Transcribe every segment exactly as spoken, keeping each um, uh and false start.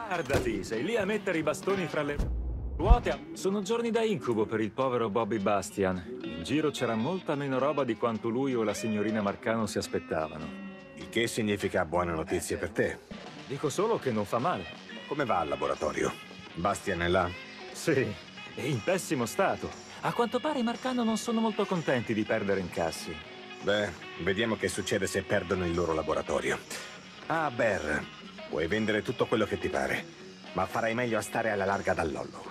Guardati, sei lì a mettere i bastoni fra le ruote. Sono giorni da incubo per il povero Bobby Bastian. In giro c'era molta meno roba di quanto lui o la signorina Marcano si aspettavano. Il che significa buone notizie per te. Dico solo che non fa male. Come va al laboratorio? Bastian è là? Sì, è in pessimo stato. A quanto pare i Marcano non sono molto contenti di perdere incassi. Beh, vediamo che succede se perdono il loro laboratorio. Ah, Bear, puoi vendere tutto quello che ti pare, ma farai meglio a stare alla larga dal Lollo.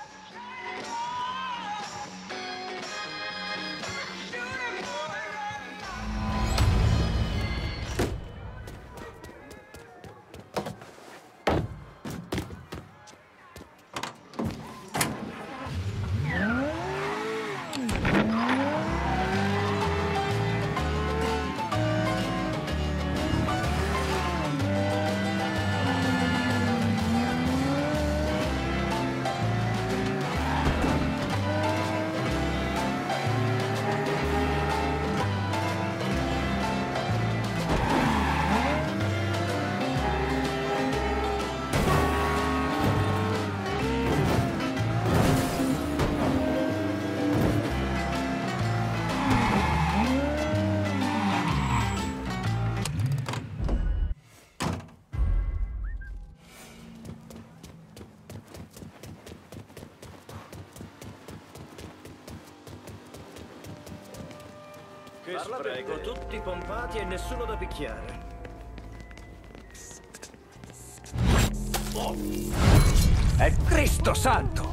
Che spreco, tutti pompati e nessuno da picchiare. Oh. È Cristo santo!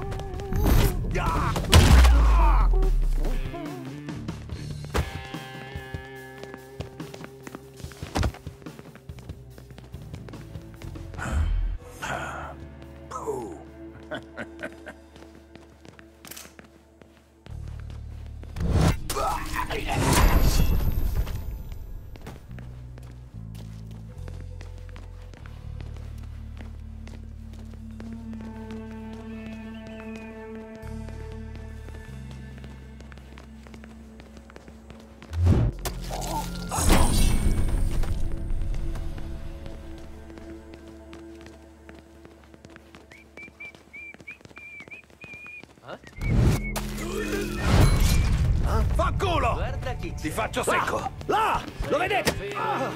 Fanculo! Guarda chi ti faccio secco! Ah, là! Lo vedete? Ah.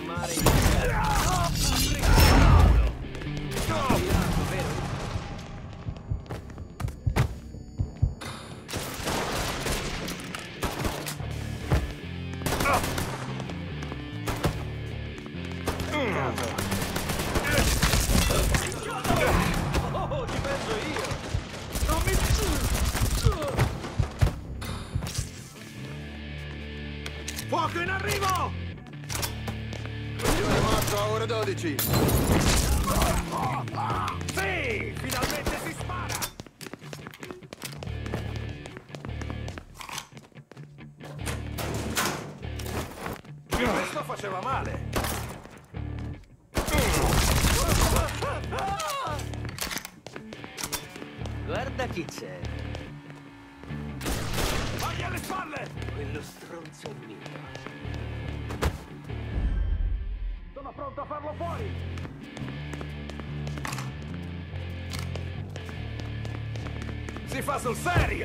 Oh, ci penso io! Non mi... Fuoco in arrivo! Missione morto a ore dodici. Sì! Finalmente si spara! Questo faceva male! Guarda chi c'è. Vai alle spalle! Quello stronzo è mio. Sono pronto a farlo fuori! Si fa sul serio!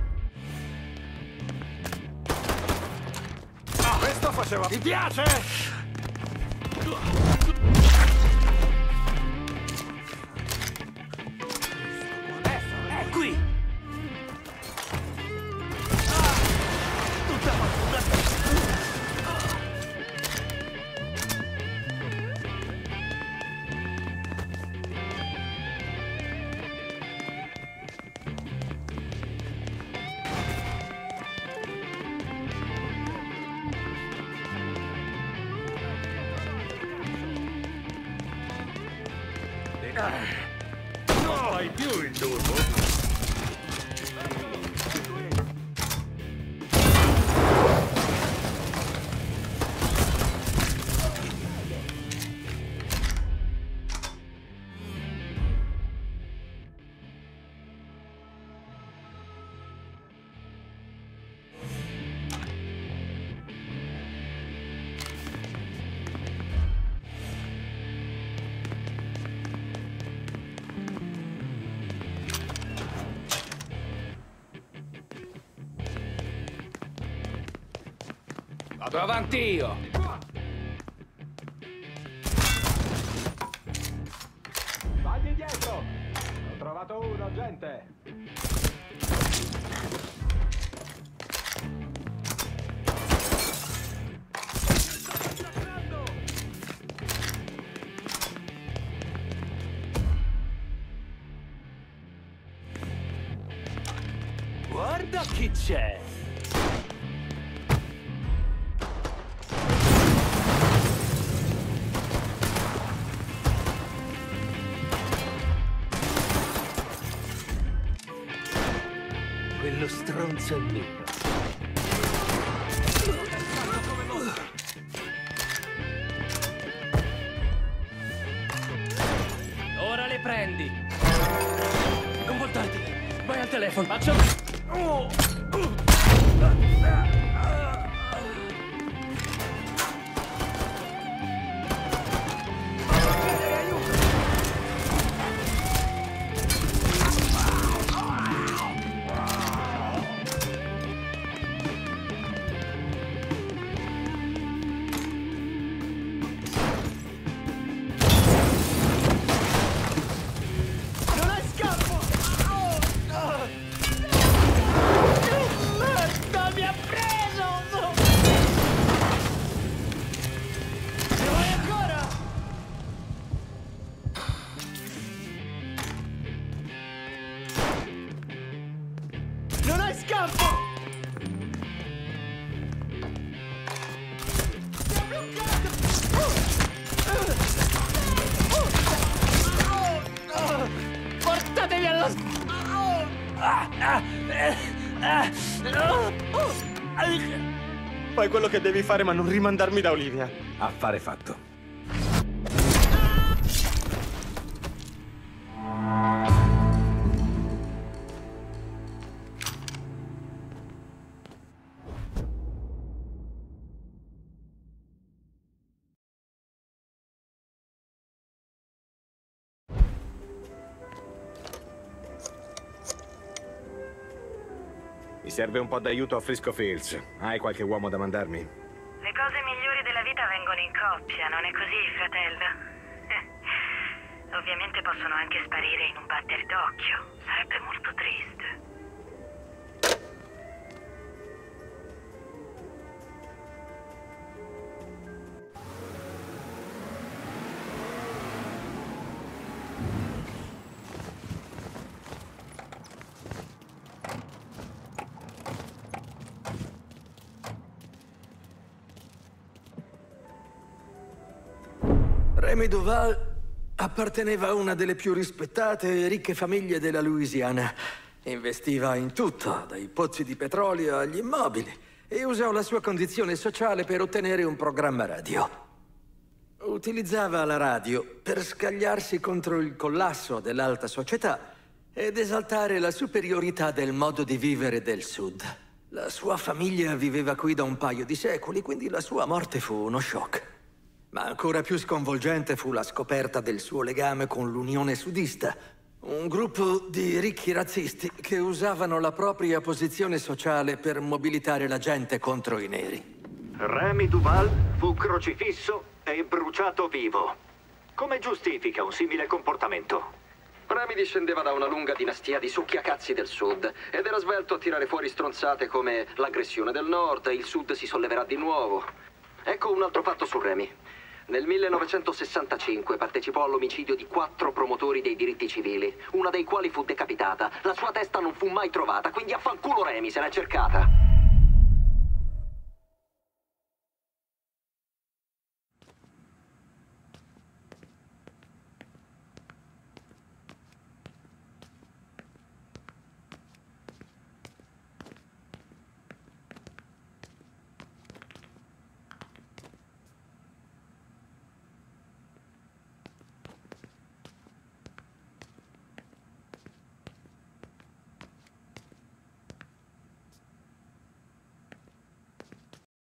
Ah, questo faceva... Mi piace! È qui! Non fai più il turbo? Vado avanti io! Vagli dietro! Ho trovato uno, gente! Guarda chi c'è! Quello stronzo è mio. Ora le prendi! Non voltarti! Vai al telefono! Faccio... Oh. Non hai scampo! Sei bloccato! Portatevi allo... Fai quello che devi fare, ma non rimandarmi da Olivia. Affare fatto. Mi serve un po' d'aiuto a Frisco Fields. Hai qualche uomo da mandarmi? Le cose migliori della vita vengono in coppia, non è così, fratello? Eh. Ovviamente possono anche sparire in un batter d'occhio. Sarebbe molto triste. Remy Duval apparteneva a una delle più rispettate e ricche famiglie della Louisiana. Investiva in tutto, dai pozzi di petrolio agli immobili, e usò la sua condizione sociale per ottenere un programma radio. Utilizzava la radio per scagliarsi contro il collasso dell'alta società ed esaltare la superiorità del modo di vivere del Sud. La sua famiglia viveva qui da un paio di secoli, quindi la sua morte fu uno shock. Ma ancora più sconvolgente fu la scoperta del suo legame con l'Unione Sudista, un gruppo di ricchi razzisti che usavano la propria posizione sociale per mobilitare la gente contro i neri. Remy Duval fu crocifisso e bruciato vivo. Come giustifica un simile comportamento? Remy discendeva da una lunga dinastia di succhiacazzi del Sud ed era svelto a tirare fuori stronzate come l'aggressione del Nord, il Sud si solleverà di nuovo. Ecco un altro fatto su Remy. Nel millenovecentosessantacinque partecipò all'omicidio di quattro promotori dei diritti civili, una dei quali fu decapitata. La sua testa non fu mai trovata, quindi affanculo Remy, se l'è cercata.